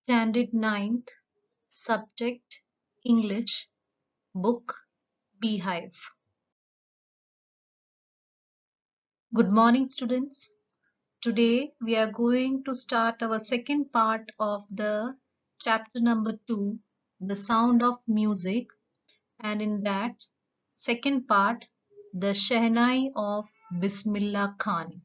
Standard Ninth, Subject English, Book Beehive. Good morning, students. Today we are going to start our second part of the chapter number 2, The Sound of Music, and in that second part, The Shehnai of Bismillah Khan.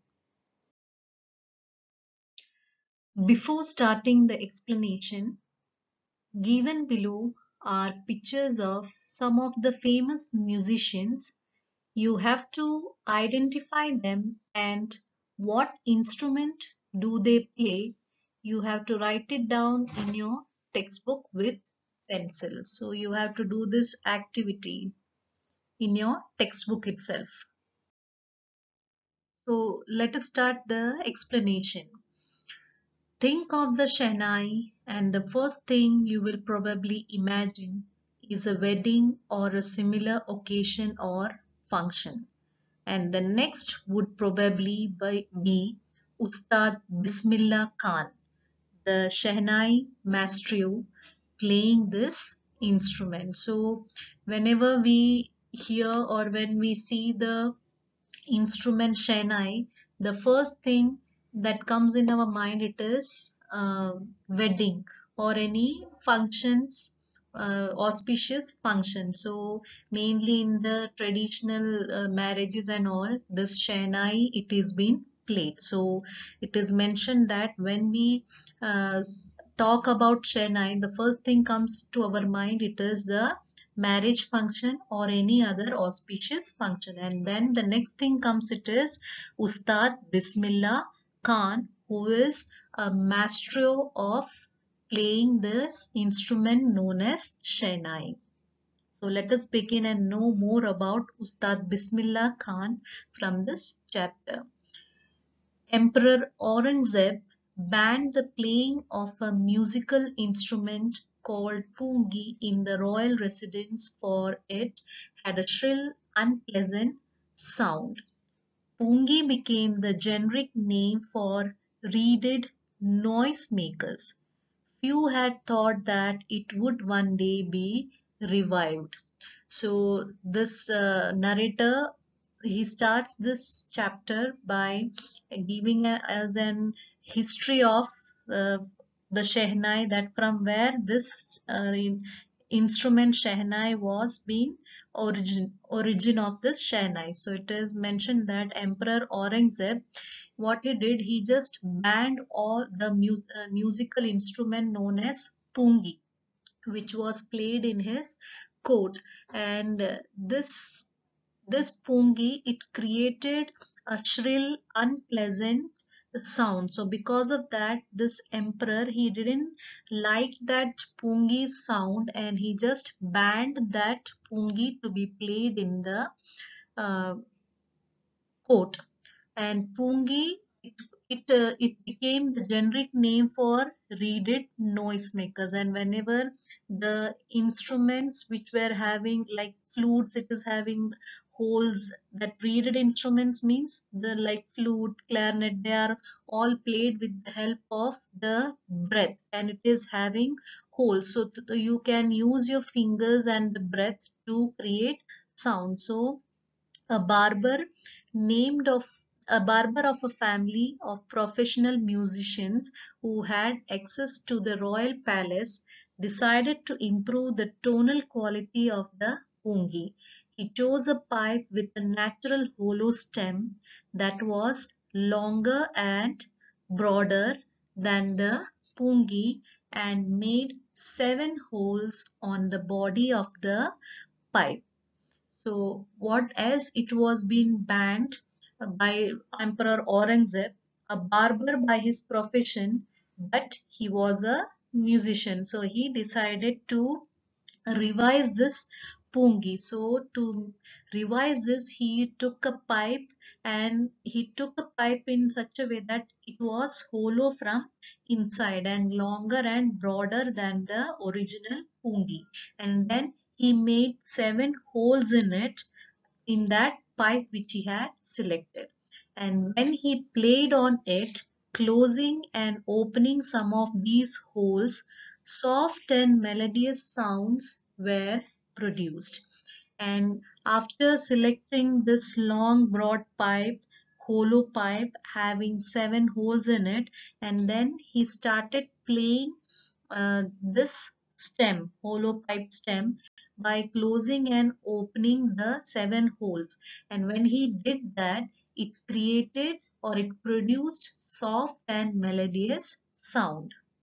Before starting the explanation, given below are pictures of some of the famous musicians. You have to identify them and what instrument do they play. You have to write it down in your textbook with pencil. So you have to do this activity in your textbook itself. So let us start the explanation. Think of the Shehnai and the first thing you will probably imagine is a wedding or a similar occasion or function. And the next would probably be Ustad Bismillah Khan, the Shehnai maestro, playing this instrument. So whenever we hear or when we see the instrument Shehnai, the first thing that comes in our mind it is wedding or any functions, auspicious function. So mainly in the traditional marriages and all, this Shehnai it is being played. So it is mentioned that when we talk about Shehnai, the first thing comes to our mind it is a marriage function or any other auspicious function. And then the next thing comes it is Ustad Bismillah Khan, who is a maestro of playing this instrument known as Shehnai. So let us begin and know more about Ustad Bismillah Khan from this chapter. Emperor Aurangzeb banned the playing of a musical instrument called poongi in the royal residence for it had a shrill, unpleasant sound. Poongi became the generic name for reeded noisemakers. Few had thought that it would one day be revived. So this narrator he starts this chapter by giving us an history of uh, the Shehnai, that from where this instrument Shehnai was being origin of this Shehnai. So it is mentioned that Emperor Aurangzeb, what he did, he just banned all the musical instrument known as pungi, which was played in his court. And this pungi it created a shrill, unpleasant sound. So because of that, this emperor he didn't like that pungi sound, and he just banned that pungi to be played in the uh, court. And pungi it became the generic name for reeded noisemakers. And whenever the instruments which were having like flutes, it is having holes. That reeded instruments means the like flute, clarinet, they are all played with the help of the breath, and it is having holes. So you can use your fingers and the breath to create sound. So a barber named of a barber of a family of professional musicians who had access to the royal palace decided to improve the tonal quality of the pungi. He chose a pipe with a natural hollow stem that was longer and broader than the pungi and made 7 holes on the body of the pipe. So what as it was being banned by Emperor Aurangzeb, a barber by his profession, but he was a musician. So he decided to revise this pungi. So to revise this, he took a pipe, and he took a pipe in such a way that it was hollow from inside and longer and broader than the original pungi. And then he made 7 holes in it, in that pipe which he had selected. And when he played on it, closing and opening some of these holes, soft and melodious sounds were produced. And after selecting this long broad pipe, hollow pipe having 7 holes in it, and then he started playing this stem, hollow pipe stem, by closing and opening the 7 holes. And when he did that, it created or it produced soft and melodious sound.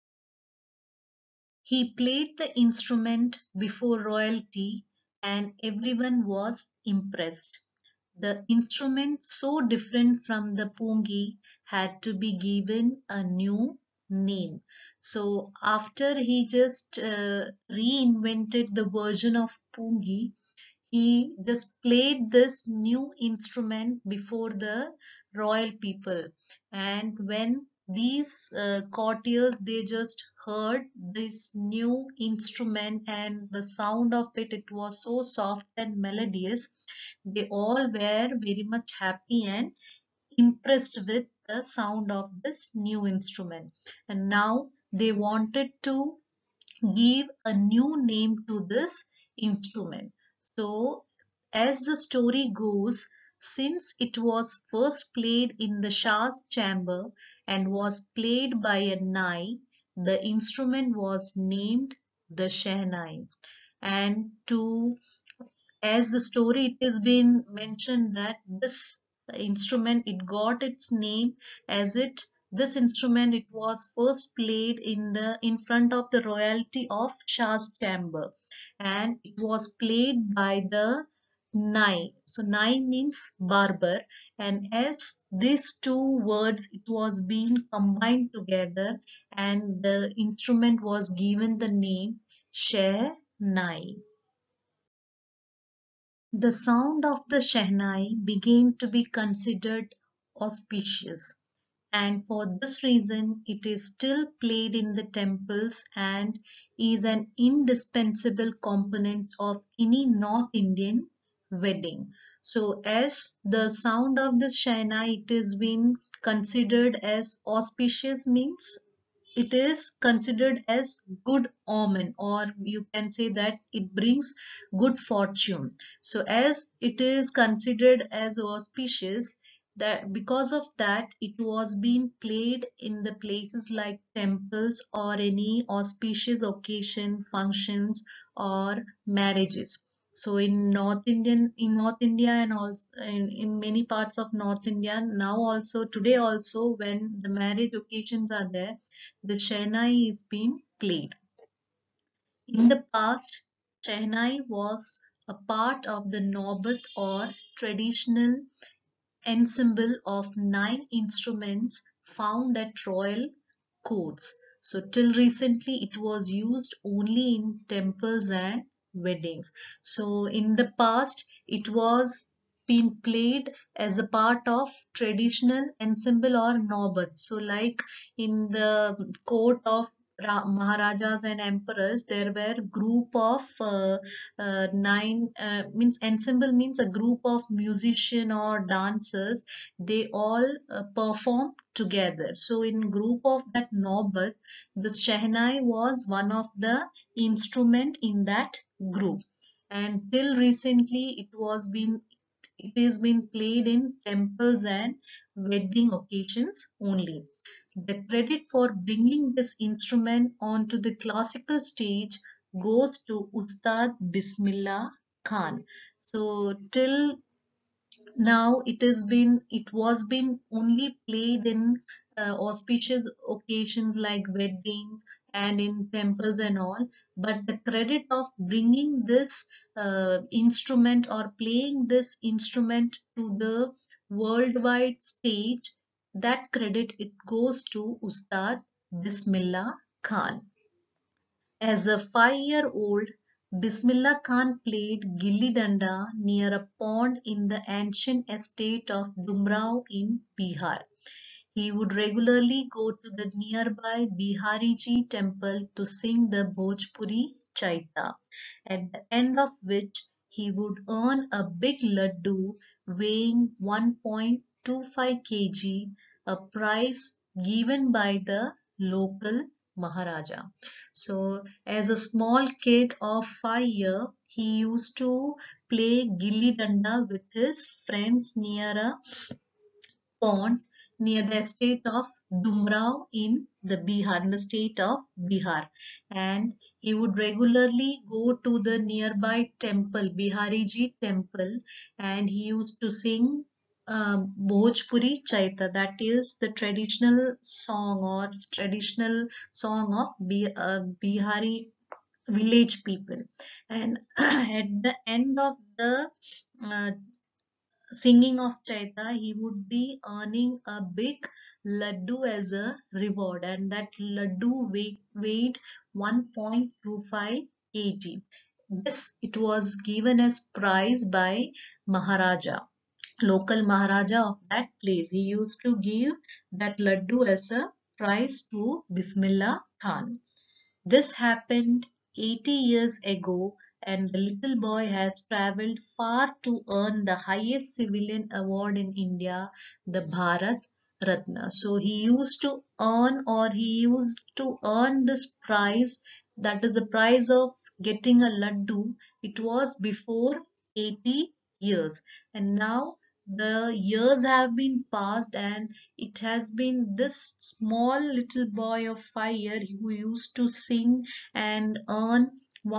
He played the instrument before royalty and everyone was impressed. The instrument, so different from the pungi, had to be given a new name. So after he just reinvented the version of pungi, he just played this new instrument before the royal people. And when these courtiers, they just heard this new instrument and the sound of it, it was so soft and melodious, they all were very much happy and impressed with the sound of this new instrument. And now they wanted to give a new name to this instrument. So, as the story goes, since it was first played in the Shah's chamber and was played by a Nai, the instrument was named the Shehnai. And to as the story it has been mentioned that this instrument, it got its name as it this instrument, it was first played in front of the royalty of Shah's chamber, and it was played by the Nai. So Nai means barber, and as these two words, it was being combined together, and the instrument was given the name Sheh Nai. The sound of the Shehnai began to be considered auspicious, and for this reason it is still played in the temples and is an indispensable component of any North Indian wedding. So as the sound of this Shehnai, it is been considered as auspicious, means it is considered as good omen, or you can say that it brings good fortune. So as it is considered as auspicious, that because of that it was being played in the places like temples or any auspicious occasion, functions, or marriages. So in North India, and also in many parts of North India now, also today also, when the marriage occasions are there, the Shehnai is being played. In the past, Shehnai was a part of the Naubat or traditional ensemble of 9 instruments found at royal courts. So till recently it was used only in temples and weddings. So in the past it was been played as a part of traditional ensemble or naubat. So like in the court of Maharajas and emperors, there were group of 9 means ensemble means a group of musician or dancers, they all perform together. So in group of that Naubat, the Shehnai was one of the instrument in that group. And till recently it is been played in temples and wedding occasions only. The credit for bringing this instrument onto the classical stage goes to Ustad Bismillah Khan. So till now it was been only played in auspicious occasions like weddings and in temples and all, but the credit of bringing this instrument or playing this instrument to the worldwide stage, that credit it goes to Ustad Bismillah Khan. As a 5-year-old, Bismillah Khan played gilli danda near a pond in the ancient estate of Dumrao in Bihar. He would regularly go to the nearby Bihariji temple to sing the Bhojpuri Chaita, at the end of which he would earn a big laddu weighing 1.25 kg, a prize given by the local Maharaja. So, as a small kid of 5 years, he used to play gilli danda with his friends near a pond near the estate of Dumrao in the Bihar, in the state of Bihar. And he would regularly go to the nearby temple, Bihariji temple, and he used to sing Bhojpuri Chaita, that is the traditional song or traditional song of Bihari village people. And at the end of the uh, singing of Chaita, he would be earning a big laddu as a reward, and that laddu weighed 1.25 kg. This it was given as prize by Maharaja, local Maharaja of that place. He used to give that laddu as a prize to Bismillah Khan. This happened 80 years ago, and the little boy has traveled far to earn the highest civilian award in India, the Bharat Ratna. So he used to earn this prize, that is the prize of getting a laddu. It was before 80 years, and now the years have been passed, and it has been this small little boy of 5 years who used to sing and earn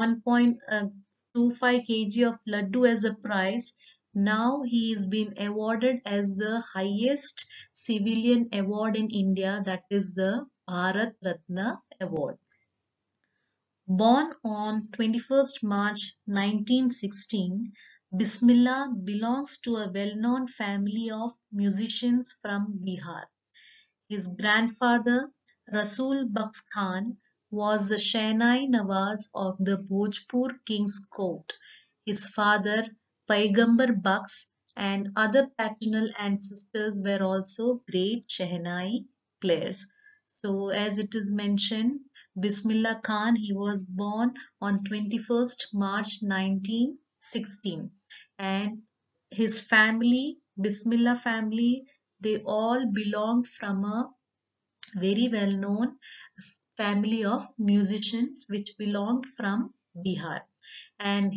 1.25 kg of laddu as a prize. Now he is being awarded as the highest civilian award in India, that is the Bharat Ratna Award. Born on 21st March 1916, Bismillah belongs to a well-known family of musicians from Bihar. His grandfather, Rasul Bux Khan, was the Shehnai Nawaz of the Bhojpur king's court. His father, Paigambar Bux, and other paternal ancestors were also great Shehnai players. So, as it is mentioned, Bismillah Khan, he was born on 21st March 1916, and his family, Bismillah family, they all belong from a very well known family of musicians which belonged from Bihar. And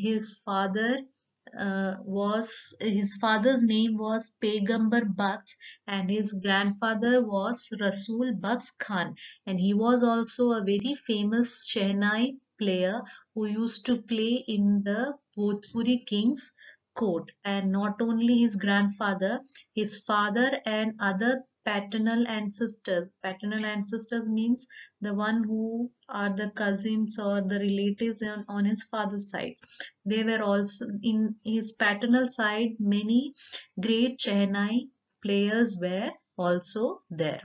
his father's name was Pegambar Bux, and his grandfather was Rasul Bux Khan, and he was also a very famous Shehnai player who used to play in the Bhojpuri king's court. And not only his grandfather, his father and other paternal ancestors means the one who are the cousins or the relatives on his father's side. They were also in his paternal side, many great Shehnai players were also there.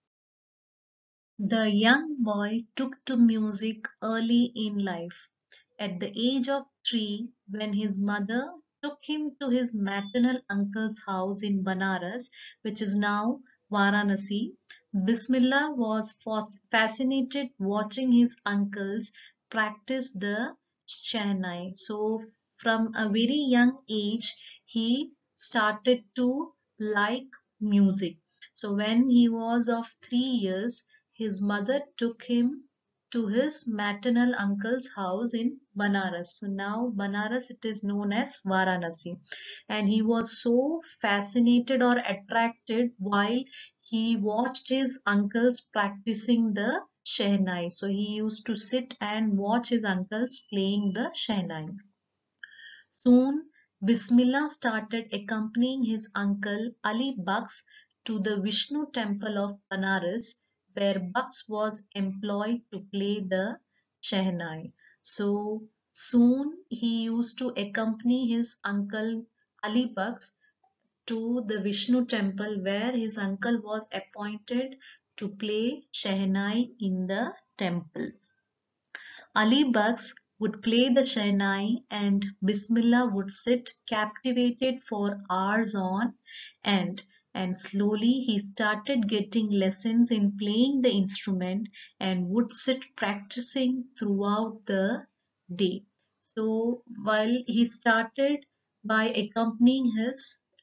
The young boy took to music early in life. At the age of 3, when his mother took him to his maternal uncle's house in Banaras, which is now Varanasi, Bismillah was fascinated watching his uncles practice the Shehnai. So, from a very young age, he started to like music. So, when he was of 3 years, his mother took him to his maternal uncle's house in Banaras. So now Banaras, it is known as Varanasi. And he was so fascinated or attracted while he watched his uncles practicing the Shehnai. So he used to sit and watch his uncles playing the Shehnai. Soon, Bismillah started accompanying his uncle Ali Bux to the Vishnu temple of Banaras, where Bux was employed to play the Shehnai. So soon he used to accompany his uncle Ali Bux to the Vishnu temple, where his uncle was appointed to play Shehnai in the temple. Ali Bux would play the Shehnai, and Bismillah would sit captivated for hours on end. And slowly he started getting lessons in playing the instrument and would sit practicing throughout the day. So while he started by accompanying his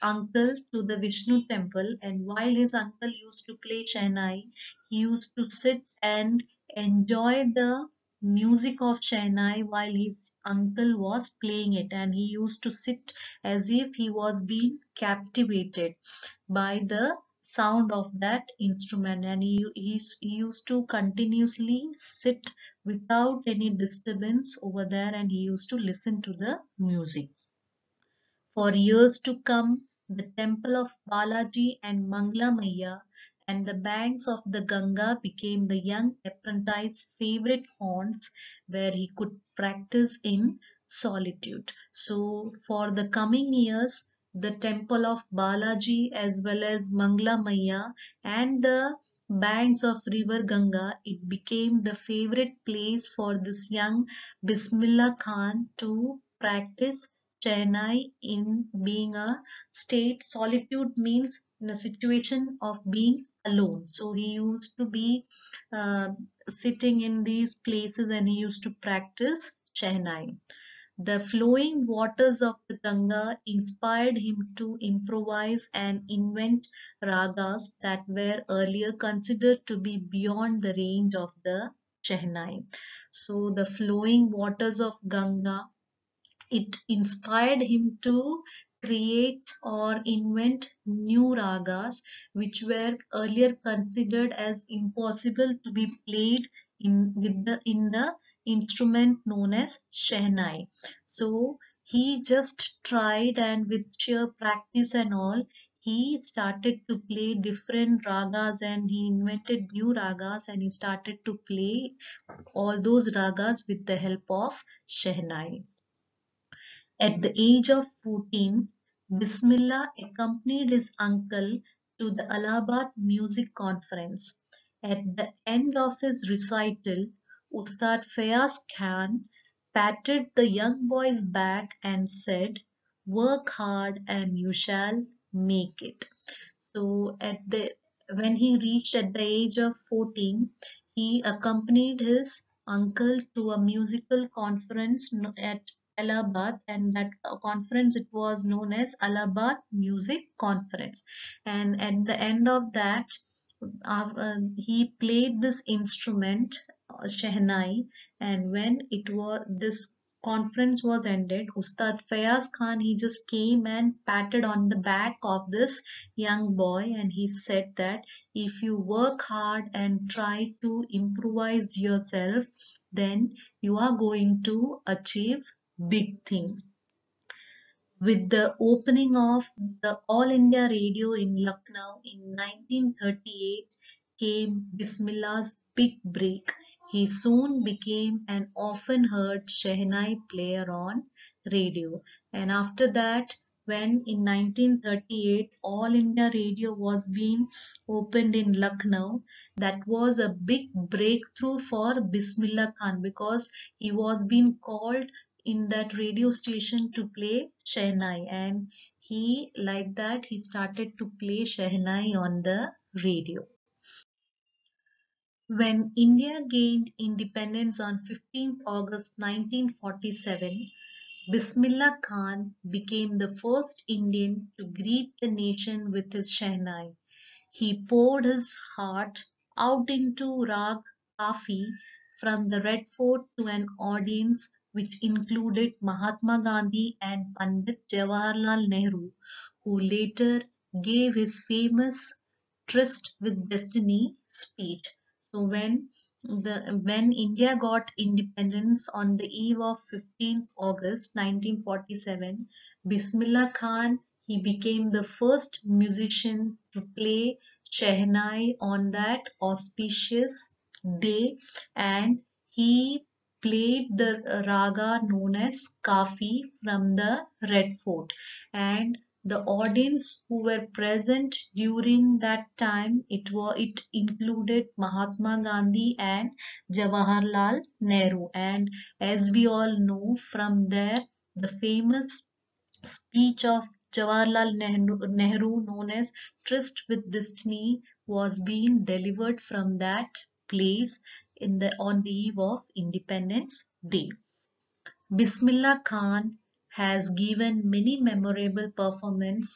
uncle to the Vishnu temple, and while his uncle used to play Shehnai, he used to sit and enjoy the music of Shehnai while his uncle was playing it, and he used to sit as if he was being captivated by the sound of that instrument, and he used to continuously sit without any disturbance over there, and he used to listen to the music. For years to come, the temple of Balaji and Mangla Maya and the banks of the Ganga became the young apprentice's favorite haunts where he could practice in solitude. So, for the coming years, the temple of Balaji as well as Mangla Maya and the banks of river Ganga, it became the favorite place for this young Bismillah Khan to practice Chennai in being a state. Solitude means in a situation of being alone. So he used to be uh, sitting in these places and he used to practice Chennai. The flowing waters of the Ganga inspired him to improvise and invent ragas that were earlier considered to be beyond the range of the Shehnai. So the flowing waters of Ganga, it inspired him to create or invent new ragas which were earlier considered as impossible to be played in the instrument known as shehnai. So he just tried, and with sheer practice and all, he started to play different ragas and he invented new ragas and he started to play all those ragas with the help of shehnai. At the age of 14, Bismillah accompanied his uncle to the Allahabad Music Conference. At the end of his recital, Ustad Fayaz Khan patted the young boy's back and said, "Work hard and you shall make it." So when he reached at the age of 14, he accompanied his uncle to a musical conference at Allahabad, and that conference, it was known as Allahabad Music Conference. And at the end of that, he played this instrument, Shehnai, and when it was this conference was ended, Ustad Fayaz Khan, he just came and patted on the back of this young boy and he said that if you work hard and try to improvise yourself, then you are going to achieve big thing. With the opening of the All India Radio in Lucknow in 1938 came Bismillah's big break. He soon became an often heard Shehnai player on radio. And after that, when in 1938 All India Radio was being opened in Lucknow, that was a big breakthrough for Bismillah Khan because he was being called in that radio station to play Shehnai, and he like that he started to play Shehnai on the radio. When India gained independence on 15th August 1947, Bismillah Khan became the first Indian to greet the nation with his Shehnai. He poured his heart out into Rag Kafi from the Red Fort to an audience which included Mahatma Gandhi and Pandit Jawaharlal Nehru, who later gave his famous Tryst with Destiny speech. So when India got independence on the eve of 15th August 1947, Bismillah Khan, he became the first musician to play Shehnai on that auspicious day, and he played the raga known as Kafi from the Red Fort, and the audience who were present during that time, it included Mahatma Gandhi and Jawaharlal Nehru, and as we all know from there, the famous speech of Jawaharlal Nehru known as Tryst with Destiny was being delivered from that place on the eve of Independence Day. Bismillah Khan has given many memorable performances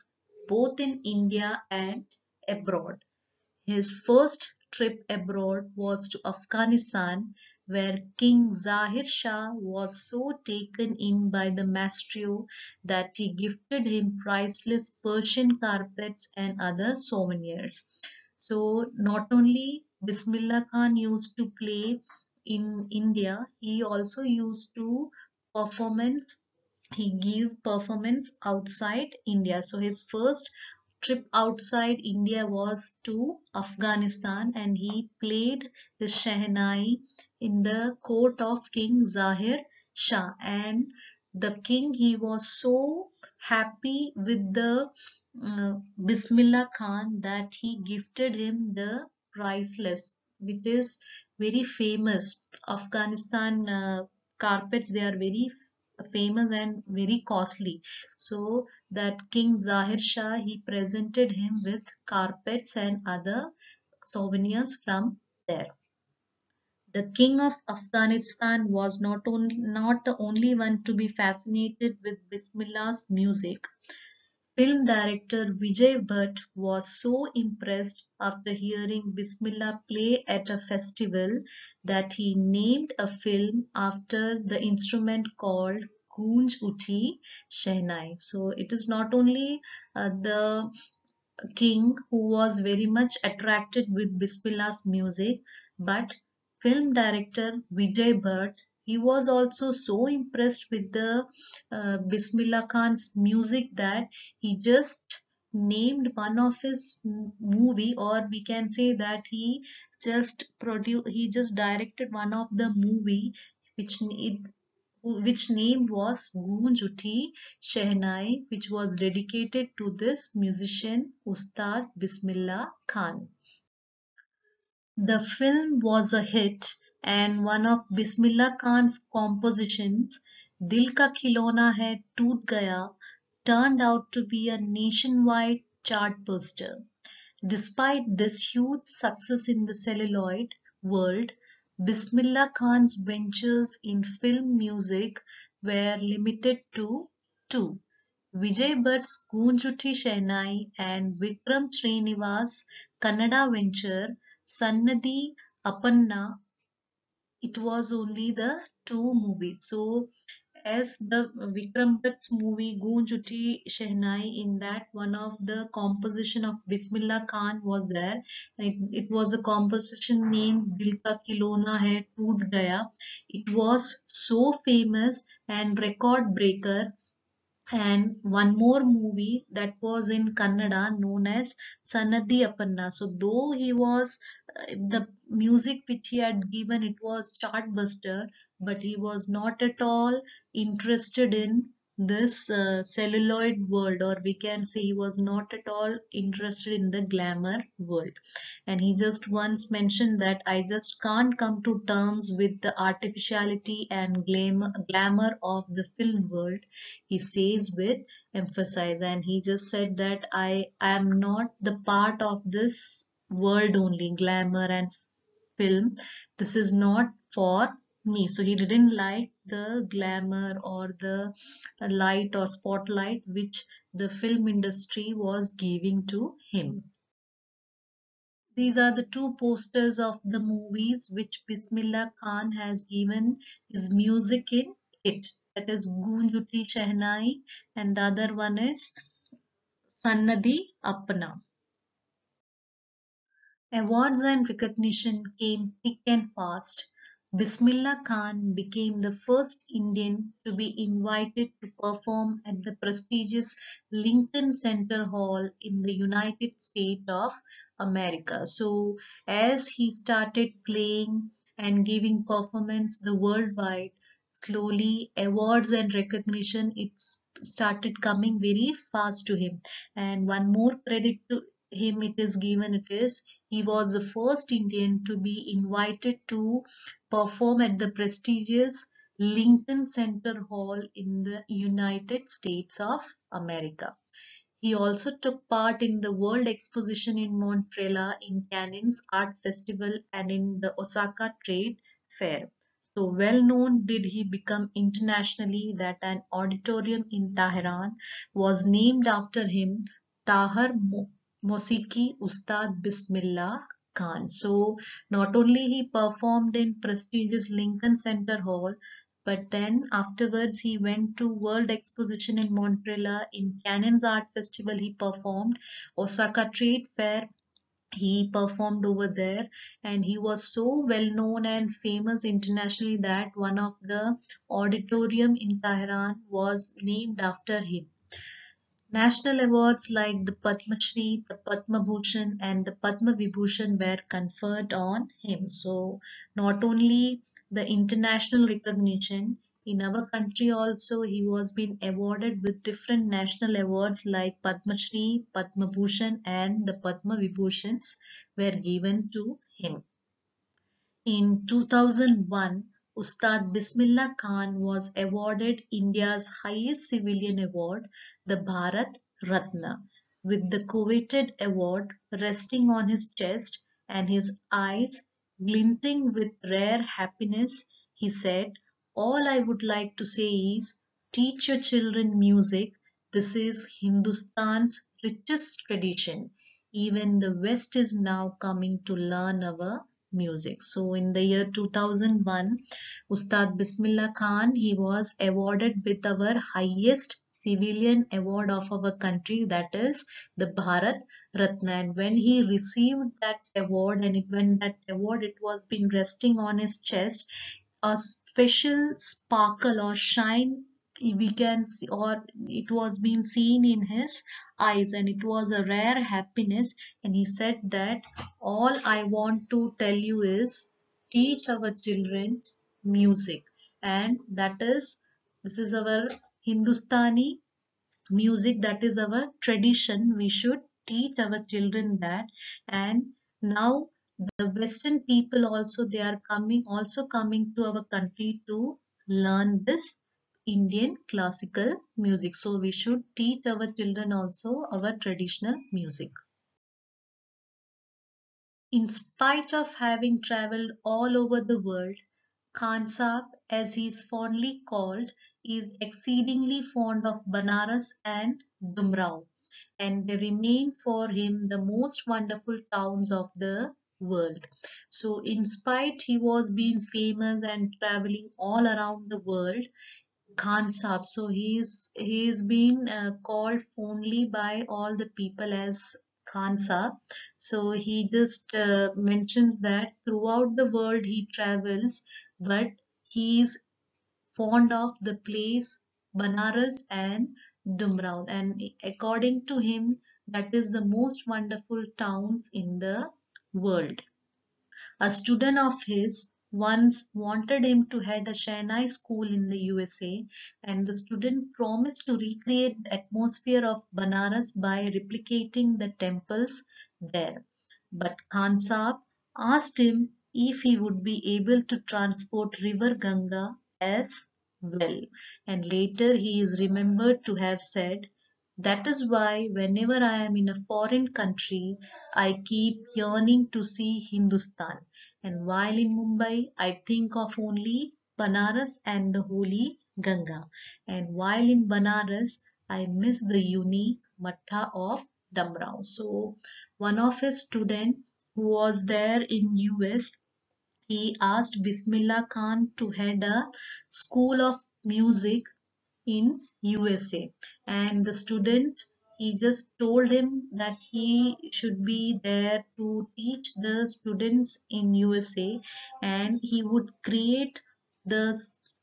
both in India and abroad. His first trip abroad was to Afghanistan, where King Zahir Shah was so taken in by the maestro that he gifted him priceless Persian carpets and other souvenirs. So, not only Bismillah Khan used to play in India, he also used to performance he gave performance outside India. So his first trip outside India was to Afghanistan, and he played the Shehnai in the court of King Zahir Shah. And the king, he was so happy with the Bismillah Khan that he gifted him the priceless, which is very famous. Afghanistan carpets, they are very famous and very costly. So that King Zahir Shah, he presented him with carpets and other souvenirs from there. The king of Afghanistan was not the only one to be fascinated with Bismillah's music. Film director Vijay Bhatt was so impressed after hearing Bismillah play at a festival that he named a film after the instrument called Goonj Uthi Shehnai. So it is not only the king who was very much attracted with Bismillah's music, but film director Vijay Bhatt, he was also so impressed with the Bismillah Khan's music that he just named one of his movie, or we can say that he just directed one of the movie which name was Goonj Uthi Shehnai, which was dedicated to this musician Ustad Bismillah Khan. The film was a hit, and one of Bismillah Khan's compositions, Dil Ka Khilona Hai Toot Gaya, turned out to be a nationwide chartbuster. Despite this huge success in the celluloid world, Bismillah Khan's ventures in film music were limited to two: Vijay Bhatt's Goonjuti Shehnai and Vikram Srinivas' Kannada venture Sannadi Appanna. It was only the two movies. So as the Vikram Bhatt's movie Goonjuti Shehnai, in that one of the composition of Bismillah Khan was there. It was a composition named Dil Ka Khilona Hai Toot Gaya. It was so famous and record breaker. And one more movie that was in Kannada known as Sannadi Appanna. So though he was the music which he had given, it was chartbuster, but he was not at all interested in this celluloid world, or we can say he was not at all interested in the glamour world. And he just once mentioned that I just can't come to terms with the artificiality and glamour of the film world, he says with emphasis. And he just said that I am not the part of this world only, glamour and film. This is not for me. So he didn't like the glamour or the light or spotlight which the film industry was giving to him. These are the two posters of the movies which Bismillah Khan has given his music in it. That is Goonjuti Shehnai, and the other one is Sannadi Appana. Awards and recognition came thick and fast. Bismillah Khan became the first Indian to be invited to perform at the prestigious Lincoln Center Hall in the United States of America. So, as he started playing and giving performance the worldwide, slowly awards and recognition it started coming very fast to him. And one more credit to him it is given, it is he was the first Indian to be invited to perform at the prestigious Lincoln Center Hall in the United States of America. He also took part in the World Exposition in Montreal, in Cannes Art Festival, and in the Osaka Trade Fair. So well known did he become internationally that an auditorium in Tehran was named after him Tahar Mosiki Ustad Bismillah Khan. So not only he performed in prestigious Lincoln Center Hall, but then afterwards he went to World Exposition in Montreal. In Cannon's Art Festival he performed. Osaka Trade Fair he performed over there, and he was so well known and famous internationally that one of the auditorium in Tehran was named after him. National awards like the Padma Shri, the Padma Bhushan, and the Padma Vibhushan were conferred on him. So, not only the international recognition, in our country also he was being awarded with different national awards like Padma Shri, Padma Bhushan, and the Padma Vibhushans were given to him. In 2001, Ustad Bismillah Khan was awarded India's highest civilian award, the Bharat Ratna, with the coveted award resting on his chest and his eyes glinting with rare happiness. He said, "All I would like to say is teach your children music. This is Hindustan's richest tradition. Even the West is now coming to learn our music." So in the year 2001, Ustad Bismillah Khan, he was awarded with our highest civilian award of our country, that is the Bharat Ratna. And when he received that award, and when that award it was been resting on his chest, a special sparkle or shine we can see, or it was being seen in his eyes, and it was a rare happiness. And he said that all I want to tell you is teach our children music, and that is this is our Hindustani music, that is our tradition. We should teach our children that. And now the Western people also, they are coming to our country to learn this Indian classical music. So we should teach our children also our traditional music. In spite of having traveled all over the world, Khan Saab, as he is fondly called, is exceedingly fond of Banaras and Dumrao, and they remain for him the most wonderful towns of the world. So, in spite he was being famous and traveling all around the world, Khan Saab. So he's been called fondly by all the people as Khan Saab. So he just mentions that throughout the world he travels, but he's fond of the place Banaras and Dumrao. And according to him, that is the most wonderful towns in the world. A student of his once wanted him to head a Shehnai school in the USA, and the student promised to recreate the atmosphere of Banaras by replicating the temples there. But Khan Saab asked him if he would be able to transport river Ganga as well. And later he is remembered to have said, "That is why whenever I am in a foreign country, I keep yearning to see Hindustan. And while in Mumbai, I think of only Banaras and the holy Ganga. And while in Banaras, I miss the unique Matta of Damrao." So one of his students who was there in US, he asked Bismillah Khan to head a school of music in USA, and the student, he just told him that he should be there to teach the students in USA, and he would create the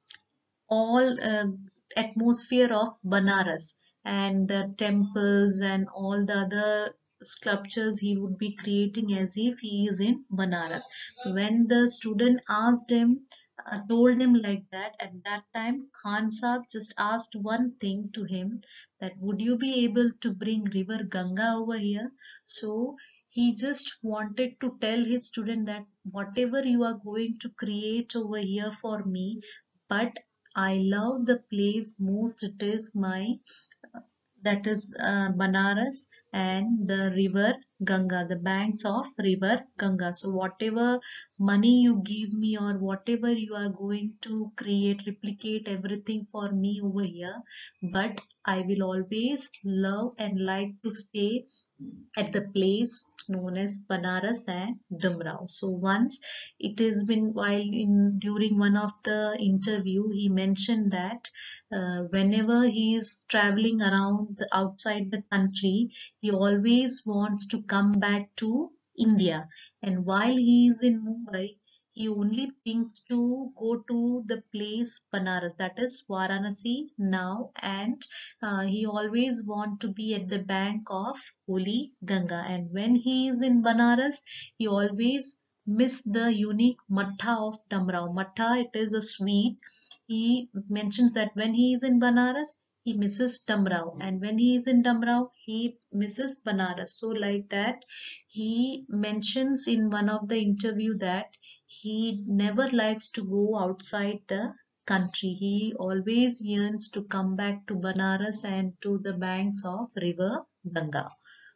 all atmosphere of Banaras, and the temples and all the other sculptures he would be creating as if he is in Banaras. So when the student asked him, told him like that, at that time Khan Saab just asked one thing to him, that would you be able to bring river Ganga over here? So he just wanted to tell his student that whatever you are going to create over here for me, but I love the place most. It is my that is Banaras, and the river Ganga, the banks of river Ganga. So whatever money you give me or whatever you are going to create, replicate everything for me over here, but I will always love and like to stay at the place known as Banaras and Dumrao. So once it has been while in during one of the interview, he mentioned that whenever he is traveling around outside the country, he always wants to come back to India. And while he is in Mumbai, he only thinks to go to the place Banaras, that is Varanasi now, and he always want to be at the bank of Holy Ganga. And when he is in Banaras, he always miss the unique mattha of Damrao. Mattha, it is a sweet. He mentions that when he is in Banaras, he misses Damrao, and when he is in Damrao, he misses Banaras. So like that, he mentions in one of the interview that he never likes to go outside the country. He always yearns to come back to Banaras and to the banks of river Ganga.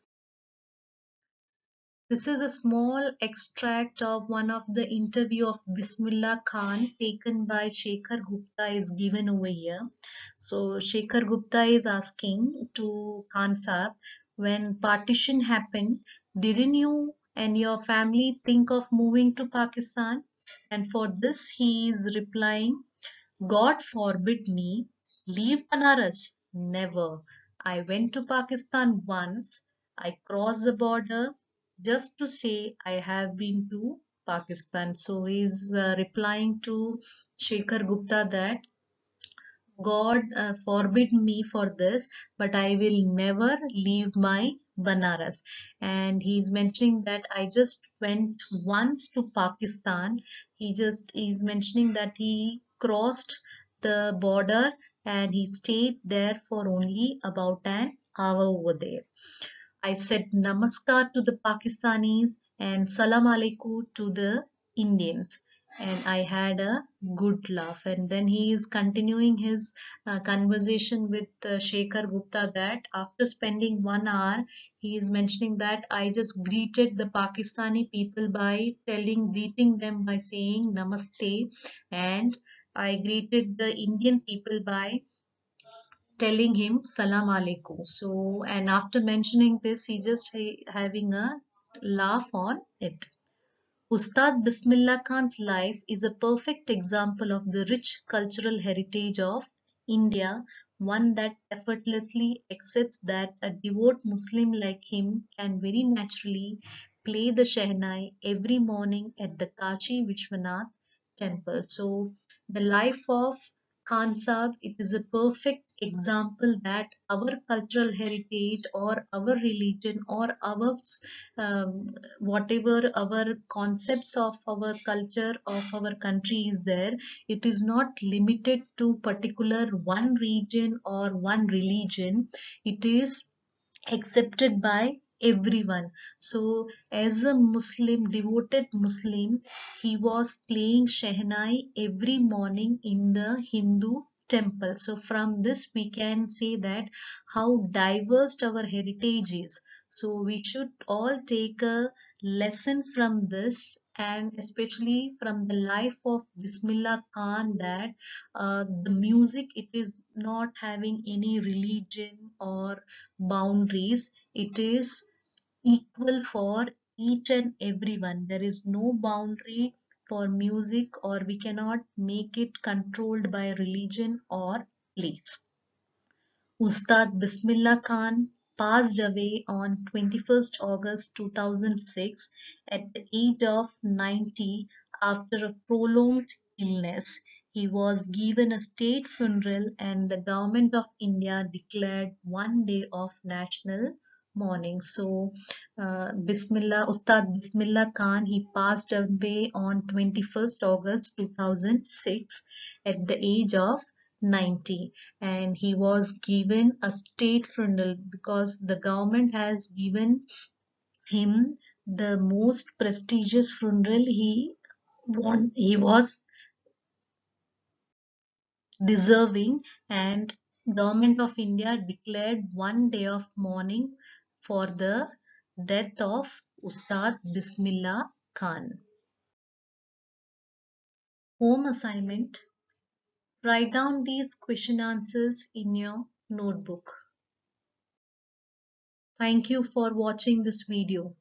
This is a small extract of one of the interview of Bismillah Khan taken by Shekhar Gupta is given over here. So Shekhar Gupta is asking to Khan Sahab, when partition happened, didn't you and your family think of moving to Pakistan? And for this he is replying, God forbid me leave Banaras. Never. I went to Pakistan once. I crossed the border just to say I have been to Pakistan. So he's replying to Shekhar Gupta that God forbid me for this, but I will never leave my Banaras. And he's mentioning that I just went once to Pakistan. He's mentioning that he crossed the border and he stayed there for only about an hour over there. I said namaskar to the Pakistanis and salam alaikum to the Indians, and I had a good laugh. And then he is continuing his conversation with Shekhar Gupta that after spending 1 hour, he is mentioning that I just greeted the Pakistani people by greeting them by saying namaste, and I greeted the Indian people by telling him salam alaikum. So, and after mentioning this, he just having a laugh on it. Ustad Bismillah Khan's life is a perfect example of the rich cultural heritage of India, one that effortlessly accepts that a devout Muslim like him can very naturally play the Shehnai every morning at the Kachi Vishwanath temple. So, the life of Khan Sahib, it is a perfect example that our cultural heritage or our religion or our whatever our concepts of our culture of our country is there, it is not limited to particular one region or one religion. It is accepted by everyone. So as a Muslim, devoted Muslim, he was playing Shehnai every morning in the Hindu temple. So from this we can say that how diverse our heritage is. So we should all take a lesson from this, and especially from the life of Bismillah Khan, that the music, it is not having any religion or boundaries. It is equal for each and everyone. There is no boundary for music, or we cannot make it controlled by religion or place. Ustad Bismillah Khan passed away on 21st August 2006 at the age of 90 after a prolonged illness. He was given a state funeral and the government of India declared 1 day of national mourning. So, Ustad Bismillah Khan, he passed away on 21st August 2006 at the age of 90, and he was given a state funeral because the government has given him the most prestigious funeral he was deserving. And Government of India declared one day of mourning for the death of Ustad Bismillah Khan. Home assignment. Write down these question answers in your notebook. Thank you for watching this video.